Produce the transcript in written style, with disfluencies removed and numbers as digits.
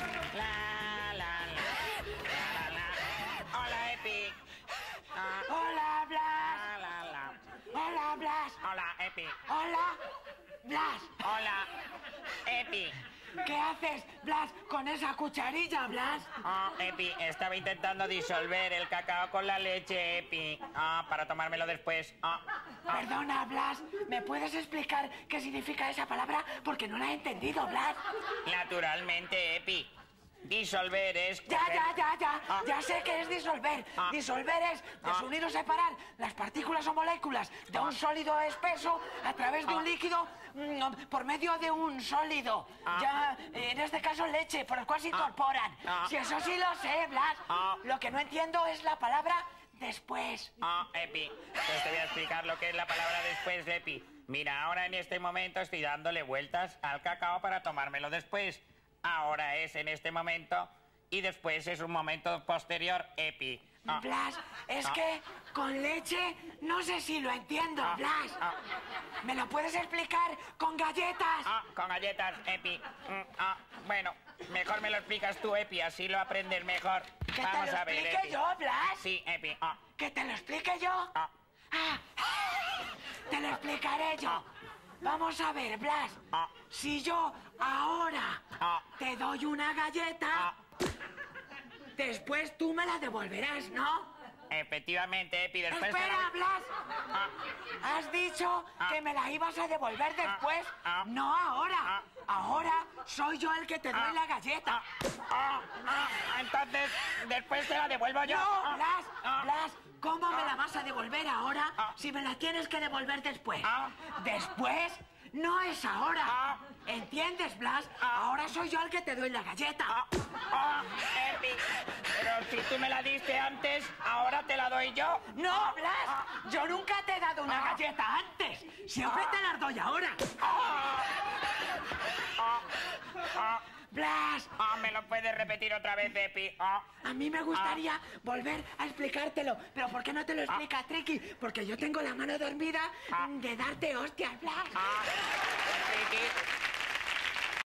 La, la, la, la, la. Hola, Epi. Hola, Blas. La, la, la. Hola, Blas. Hola, Epi. Hola, Blas. Hola, Epi. ¿Qué haces, Blas, con esa cucharilla, Blas? Epi, estaba intentando disolver el cacao con la leche, Epi. Para tomármelo después. Perdona, Blas, ¿me puedes explicar qué significa esa palabra? Porque no la he entendido, Blas. Naturalmente, Epi. Disolver es... Ya sé que es disolver. Ah. Disolver es desunir o separar las partículas o moléculas de un sólido espeso a través de un líquido por medio de un sólido. Ya, en este caso leche, por el cual se incorporan. Si eso sí lo sé, Blas. Lo que no entiendo es la palabra después. Epi, pues te voy a explicar lo que es la palabra después, Epi. Mira, ahora en este momento estoy dándole vueltas al cacao para tomármelo después. Ahora es en este momento y después es un momento posterior, Epi. Blas, es que con leche no sé si lo entiendo, Blas. ¿Me lo puedes explicar con galletas? Con galletas, Epi. Bueno, mejor me lo explicas tú, Epi, así lo aprendes mejor. ¿Que Vamos te lo a ver, explique Epi. yo, Blas? Sí, Epi. ¿Que te lo explique yo? Te lo explicaré yo. Vamos a ver, Blas. Si yo ahora te doy una galleta, después tú me la devolverás, ¿no? Efectivamente, Epi, después... ¡Espera, Blas! Has dicho que me la ibas a devolver después, no ahora. Ahora soy yo el que te doy la galleta. Entonces, después te la devuelvo yo. No, Blas, ¿cómo me la vas a devolver ahora si me la tienes que devolver después? Después no es ahora. ¿Entiendes, Blas? Ahora soy yo el que te doy la galleta. Epi, pero si tú me la diste antes, ahora te la doy yo. No, Blas, yo nunca te he dado una galleta antes. Siempre te las doy ahora. Blas. ¿Me lo puedes repetir otra vez, Epi? A mí me gustaría volver a explicártelo. ¿Pero por qué no te lo explica Triqui? Porque yo tengo la mano dormida de darte hostias, Blas. Triqui.